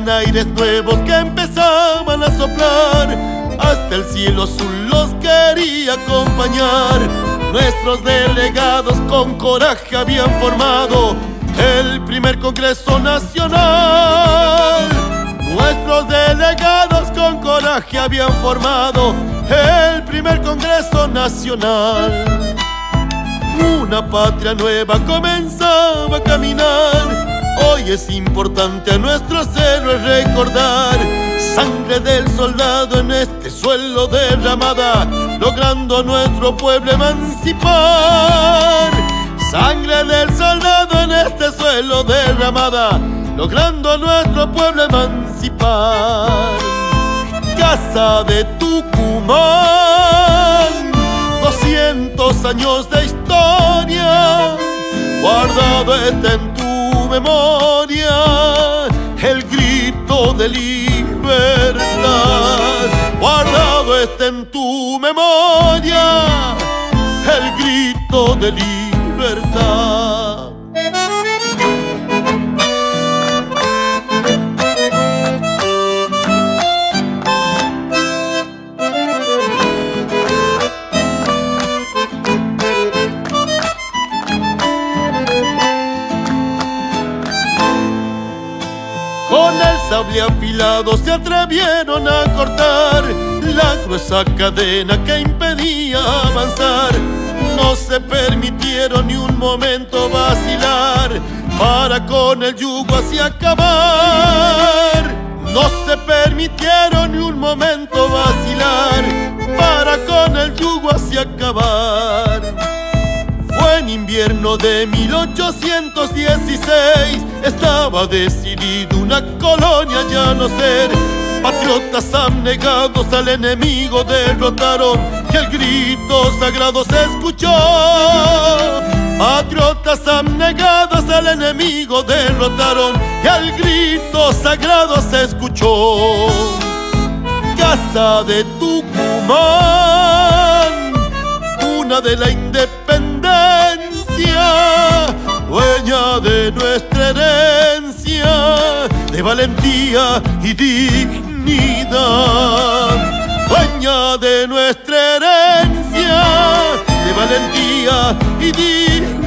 eran aires nuevos que empezaban a soplar. Hasta el cielo azul los quería acompañar. Nuestros delegados con coraje habían formado el primer Congreso Nacional. Nuestros delegados con coraje habían formado el primer Congreso Nacional. Una patria nueva comenzaba a caminar. Hoy es importante a nuestros héroes recordar. Sangre del soldado en este suelo derramada, logrando a nuestro pueblo emancipar. Sangre del soldado en este suelo derramada, logrando a nuestro pueblo emancipar. Casa de Tucumán, 200 años de historia, guardado está en tu memoria el grito de libertad. Guardado está en tu memoria el grito de libertad. Con el sable afilado se atrevieron a cortar la gruesa cadena que impedía avanzar. No se permitieron ni un momento vacilar para con el yugo así acabar. No se permitieron ni un momento vacilar para con el yugo así acabar. Fue en invierno de 1816, estaba decidido una colonia ya no ser. Patriotas abnegados al enemigo derrotaron y el grito sagrado se escuchó. Patriotas abnegados al enemigo derrotaron y el grito sagrado se escuchó. Casa de Tucumán, cuna de la independencia, dueña de nuestra herencia de valentía y dignidad. Dueña de nuestra herencia de valentía y dignidad.